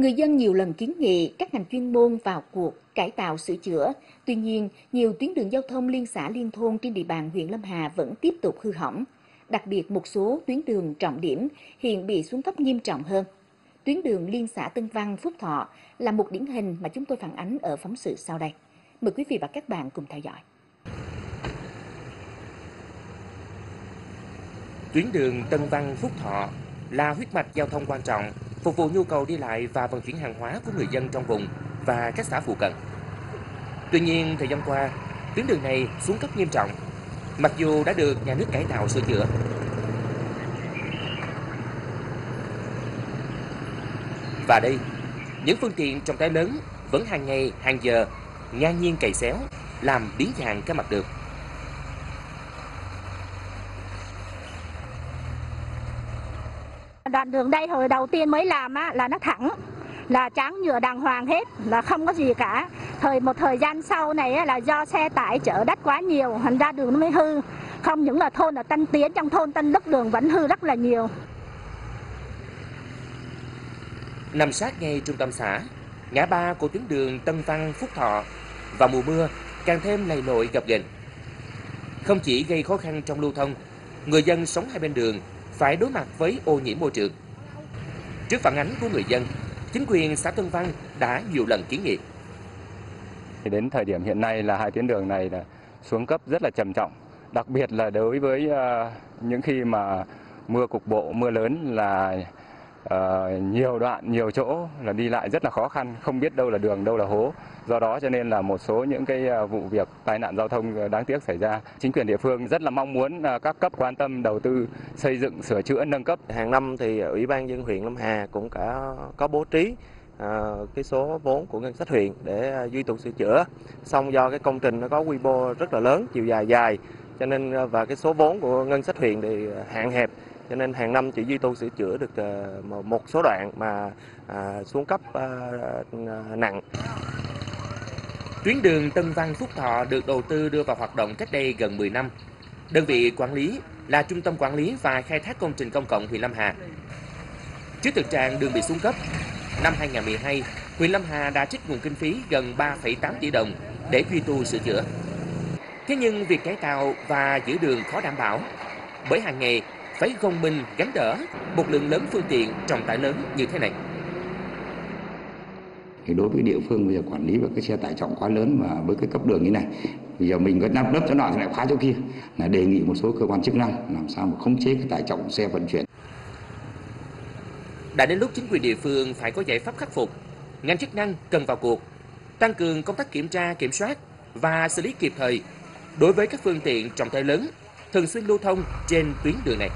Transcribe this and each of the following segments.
Người dân nhiều lần kiến nghị các ngành chuyên môn vào cuộc cải tạo sửa chữa. Tuy nhiên, nhiều tuyến đường giao thông liên xã liên thôn trên địa bàn huyện Lâm Hà vẫn tiếp tục hư hỏng. Đặc biệt một số tuyến đường trọng điểm hiện bị xuống cấp nghiêm trọng hơn. Tuyến đường liên xã Tân Văn, Phúc Thọ là một điển hình mà chúng tôi phản ánh ở phóng sự sau đây. Mời quý vị và các bạn cùng theo dõi. Tuyến đường Tân Văn, Phúc Thọ là huyết mạch giao thông quan trọng, phục vụ nhu cầu đi lại và vận chuyển hàng hóa của người dân trong vùng và các xã phụ cận. Tuy nhiên, thời gian qua, tuyến đường này xuống cấp nghiêm trọng, mặc dù đã được nhà nước cải tạo sửa chữa. Và đây, những phương tiện trọng tải lớn vẫn hàng ngày, hàng giờ ngang nhiên cày xéo, làm biến dạng các mặt đường. Đoạn đường đây hồi đầu tiên mới làm là nó thẳng, là tráng nhựa đàng hoàng hết, là không có gì cả. Một thời gian sau này là do xe tải chở đất quá nhiều, thành ra đường nó mới hư. Không những là thôn ở Tân Tiến, trong thôn Tân Đức đường vẫn hư rất là nhiều. Nằm sát ngay trung tâm xã, ngã ba của tuyến đường Tân Văn, Phúc Thọ vào mùa mưa càng thêm lầy lội gập ghềnh. Không chỉ gây khó khăn trong lưu thông, người dân sống hai bên đường phải đối mặt với ô nhiễm môi trường. Trước phản ánh của người dân, chính quyền xã Tân Văn đã nhiều lần kiến nghị. Đến thời điểm hiện nay là hai tuyến đường này là xuống cấp rất là trầm trọng, đặc biệt là đối với những khi mà mưa cục bộ, mưa lớn là nhiều đoạn, nhiều chỗ là đi lại rất là khó khăn, không biết đâu là đường, đâu là hố. Do đó cho nên là một số những cái vụ việc tai nạn giao thông đáng tiếc xảy ra. Chính quyền địa phương rất là mong muốn các cấp quan tâm đầu tư xây dựng, sửa chữa, nâng cấp. Hàng năm thì Ủy ban nhân dân huyện Lâm Hà cũng có bố trí cái số vốn của ngân sách huyện để duy tu sửa chữa. Song do cái công trình nó có quy mô rất là lớn, chiều dài cho nên và cái số vốn của ngân sách huyện thì hạn hẹp, cho nên hàng năm chỉ duy tu sửa chữa được một số đoạn mà xuống cấp nặng. Tuyến đường Tân Văn, Phúc Thọ được đầu tư đưa vào hoạt động cách đây gần 10 năm. Đơn vị quản lý là Trung tâm Quản lý và Khai thác Công trình Công cộng huyện Lâm Hà. Trước thực trạng đường bị xuống cấp, năm 2012, huyện Lâm Hà đã trích nguồn kinh phí gần 3,8 tỷ đồng để duy tu sửa chữa. Thế nhưng việc cải tạo và giữ đường khó đảm bảo, bởi hàng ngày phải gồng mình gánh đỡ một lượng lớn phương tiện trọng tải lớn như thế này. Thì đối với địa phương bây giờ quản lý và cái xe tải trọng quá lớn và với cái cấp đường như này, bây giờ mình có nắp lớp chỗ nọ thì lại khóa chỗ kia, là đề nghị một số cơ quan chức năng làm sao mà khống chế cái tải trọng xe vận chuyển. Đã đến lúc chính quyền địa phương phải có giải pháp khắc phục, ngành chức năng cần vào cuộc, tăng cường công tác kiểm tra, kiểm soát và xử lý kịp thời đối với các phương tiện trọng tải lớn thường xuyên lưu thông trên tuyến đường này.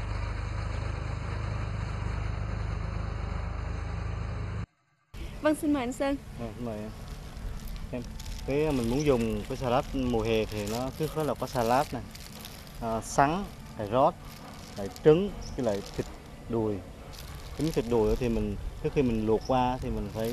Vâng, xin mời anh Sơn. Mời em. Cái mình muốn dùng cái salad mùa hè thì nó trước hết là có salad này, sắn, cà rốt, lại trứng, cái lại thịt đùi. Cái miếng thịt đùi thì mình trước khi mình luộc qua thì mình phải